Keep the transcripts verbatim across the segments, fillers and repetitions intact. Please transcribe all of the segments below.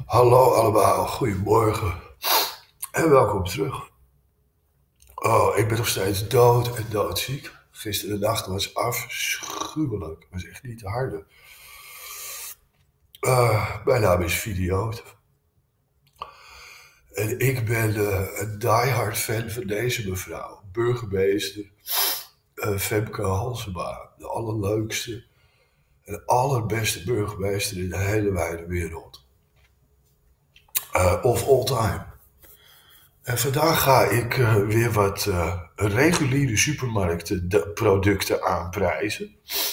Hallo allemaal, goedemorgen en welkom terug. Oh, ik ben nog steeds dood en doodziek. Gisteren de nacht was afschuwelijk, was echt niet te harde. Uh, mijn naam is Vidioot. En ik ben uh, een diehard fan van deze mevrouw, burgemeester uh, Femke Halsema. De allerleukste en allerbeste burgemeester in de hele wijde wereld. Uh, of all time. En vandaag ga ik uh, weer wat uh, reguliere supermarktproducten aanprijzen.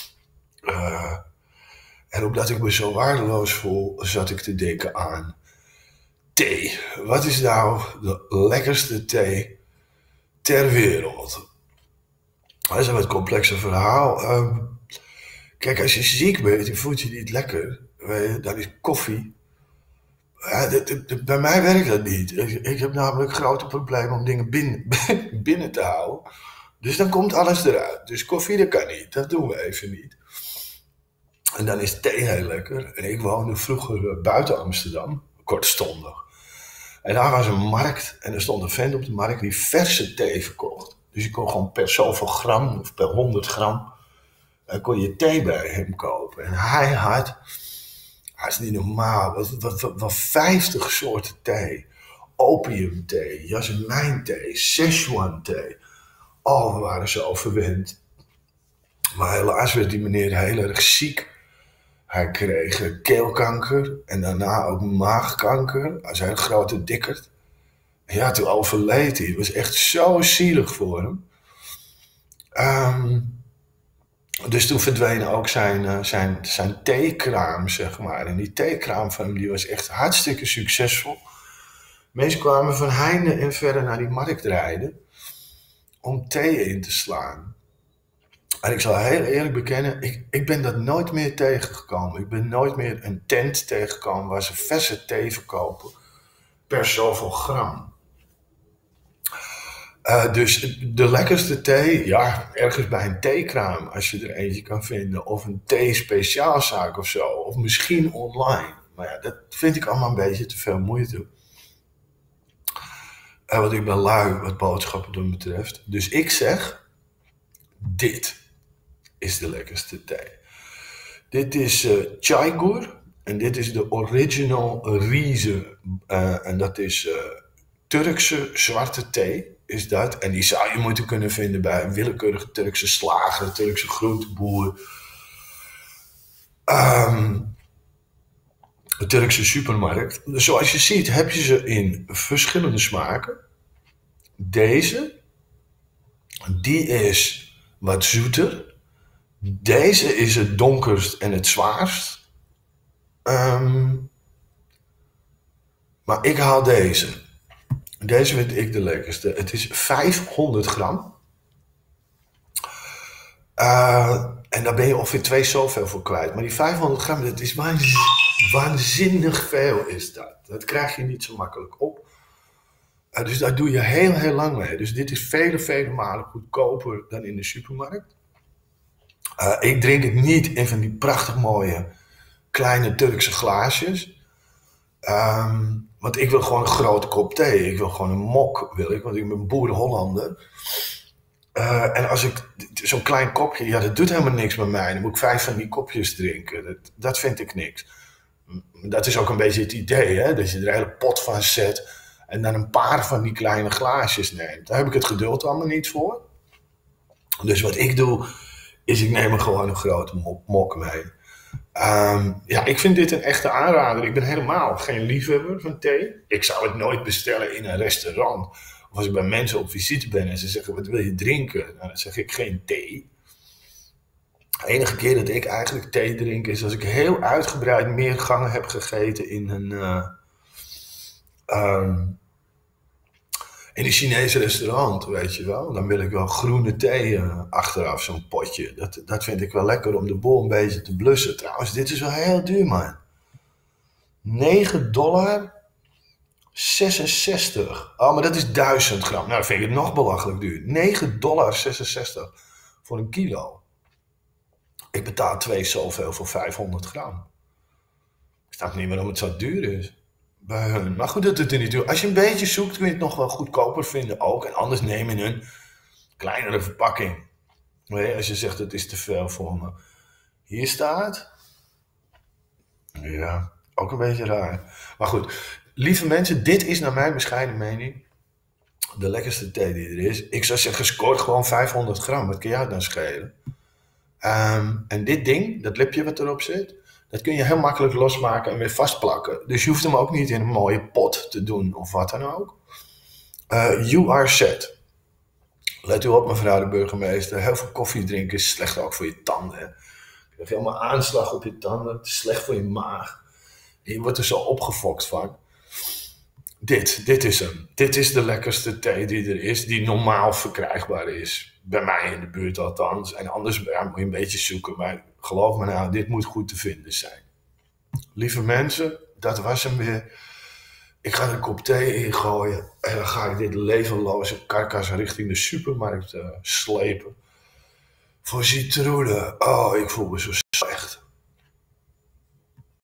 Uh, en omdat ik me zo waardeloos voel, zat ik te denken aan thee. Wat is nou de lekkerste thee ter wereld? Dat is een wat complexer verhaal. Um, kijk, als je ziek bent en voelt je niet lekker, uh, dan is koffie. Ja, d- d- d- bij mij werkt dat niet. Ik, ik heb namelijk grote problemen om dingen binnen, binnen te houden. Dus dan komt alles eruit. Dus koffie, dat kan niet. Dat doen we even niet. En dan is thee heel lekker. En ik woonde vroeger eh, buiten Amsterdam, kortstondig. En daar was een markt. En er stond een vent op de markt die verse thee verkocht. Dus je kon gewoon per zoveel gram, of per honderd gram, eh, kon je thee bij hem kopen. En hij had, hij is niet normaal, wat, wat, wat, wat vijftig soorten thee. Opiumthee, jasmijnthee, Szechuan thee. Oh, we waren zo verwend. Maar helaas werd die meneer heel erg ziek. Hij kreeg eh, keelkanker en daarna ook maagkanker. Hij was een hele grote dikkerd. En ja, toen overleed hij. Het was echt zo zielig voor hem. Ehm, dus toen verdween ook zijn, eh, zijn, zijn theekraam, zeg maar. En die theekraam van hem die was echt hartstikke succesvol. Mensen kwamen van heinde en verre naar die markt rijden om thee in te slaan. En ik zal heel eerlijk bekennen, ik, ik ben dat nooit meer tegengekomen. Ik ben nooit meer een tent tegengekomen waar ze verse thee verkopen per zoveel gram. Uh, dus de lekkerste thee, ja, ergens bij een theekraam, als je er eentje kan vinden. Of een thee-speciaalzaak of zo. Of misschien online. Maar ja, dat vind ik allemaal een beetje te veel moeite. Uh, want ik ben lui wat boodschappen doen betreft. Dus ik zeg, dit is de lekkerste thee. Dit is uh, Chaigur. En dit is de original Rize. Uh, en dat is uh, Turkse zwarte thee. Is dat. En die zou je moeten kunnen vinden bij een willekeurige Turkse slager, Turkse groenteboer. Um, een Turkse supermarkt. Zoals je ziet heb je ze in verschillende smaken. Deze, die is wat zoeter. Deze is het donkerst en het zwaarst. Um, maar ik haal deze. Deze vind ik de lekkerste. Het is vijfhonderd gram. Uh, en daar ben je ongeveer twee zoveel voor kwijt. Maar die vijfhonderd gram, dat is waanz- waanzinnig veel is dat. Dat krijg je niet zo makkelijk op. Uh, dus daar doe je heel, heel lang mee. Dus dit is vele, vele malen goedkoper dan in de supermarkt. Uh, ik drink het niet in van die prachtig mooie kleine Turkse glaasjes. Um, want ik wil gewoon een grote kop thee. Ik wil gewoon een mok, wil ik, want ik ben boeren-Hollander. Uh, en als ik zo'n klein kopje, ja, dat doet helemaal niks met mij. Dan moet ik vijf van die kopjes drinken. Dat, dat vind ik niks. Dat is ook een beetje het idee, hè? Dat je er een hele pot van zet en dan een paar van die kleine glaasjes neemt. Daar heb ik het geduld allemaal niet voor. Dus wat ik doe, is ik neem er gewoon een grote mok, mok mee. Um, ja, ik vind dit een echte aanrader. Ik ben helemaal geen liefhebber van thee. Ik zou het nooit bestellen in een restaurant. Of als ik bij mensen op visite ben en ze zeggen, wat wil je drinken? Nou, dan zeg ik geen thee. De enige keer dat ik eigenlijk thee drink is als ik heel uitgebreid meer gangen heb gegeten in een, uh, um, in een Chinese restaurant, weet je wel. Dan wil ik wel groene thee uh, achteraf, zo'n potje. Dat, dat vind ik wel lekker om de boel een beetje te blussen. Trouwens, dit is wel heel duur, man. negen dollar zesenzestig. Oh, maar dat is duizend gram. Nou, dan vind ik het nog belachelijk duur. negen dollar zesenzestig voor een kilo. Ik betaal twee zoveel voor vijfhonderd gram. Ik snap niet waarom het zo duur is. bij hun. Maar goed, dat doet er niet toe. Als je een beetje zoekt, kun je het nog wel goedkoper vinden ook. En anders neem je een kleinere verpakking. Nee, als je zegt, het is te veel voor me. Hier staat... Ja, ook een beetje raar. Maar goed, lieve mensen, dit is naar mijn bescheiden mening de lekkerste thee die er is. Ik zou zeggen, scoort gewoon vijfhonderd gram. Wat kan jou dan schelen? Um, en dit ding, dat lipje wat erop zit, dat kun je heel makkelijk losmaken en weer vastplakken. Dus je hoeft hem ook niet in een mooie pot te doen of wat dan ook. Uh, you are set. Let u op, mevrouw de burgemeester. Heel veel koffie drinken is slecht ook voor je tanden. Je krijgt helemaal aanslag op je tanden. Het is slecht voor je maag. En je wordt er zo opgefokt van. Dit, dit is hem. Dit is de lekkerste thee die er is, die normaal verkrijgbaar is. Bij mij in de buurt althans. En anders ja, moet je een beetje zoeken. Maar geloof me nou, dit moet goed te vinden zijn. Lieve mensen, dat was hem weer. Ik ga er een kop thee in gooien. En dan ga ik dit levenloze karkas richting de supermarkt uh, slepen. Voor citroenen. Oh, ik voel me zo slecht.